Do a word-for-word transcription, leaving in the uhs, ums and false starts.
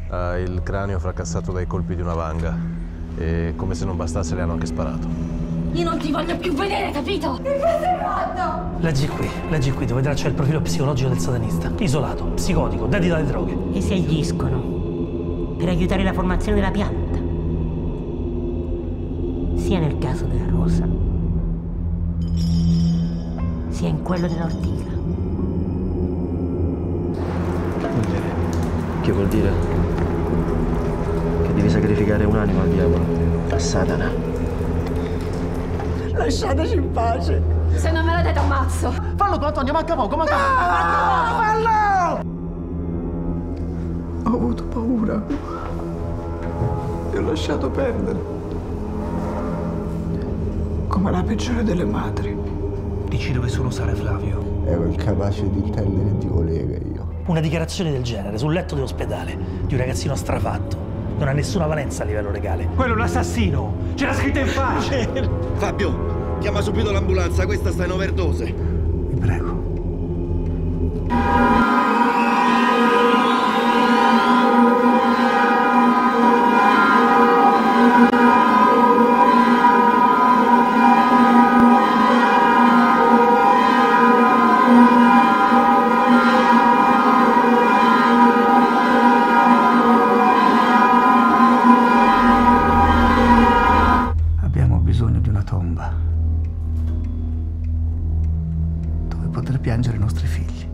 Ha il cranio fracassato dai colpi di una vanga e, come se non bastasse, le hanno anche sparato. Io non ti voglio più vedere, capito? Che cosa hai fatto? Leggi qui, leggi qui, dove traccia il profilo psicologico del satanista. Isolato, psicotico, dedito alle droghe. E si agiscono per aiutare la formazione della pianta. Sia nel caso della rosa, sia in quello dell'ortica. Che vuol dire? Che devi sacrificare un'anima al diavolo, a Satana. Lasciateci in pace. Se non me la date ammazzo. Fallo tu, Antonio, manca poco, manca poco. Fallo! Ho avuto paura. E ho lasciato perdere. Come la peggiore delle madri. Dici dove sono Sara e Flavio. Ero incapace di intendere di volere io. Una dichiarazione del genere sul letto dell'ospedale di un ragazzino strafatto non ha nessuna valenza a livello legale. Quello è un assassino! C'era scritto in faccia! Fabio, chiama subito l'ambulanza, questa sta in overdose. Vi prego. Abbiamo bisogno di una tomba dove poter piangere i nostri figli.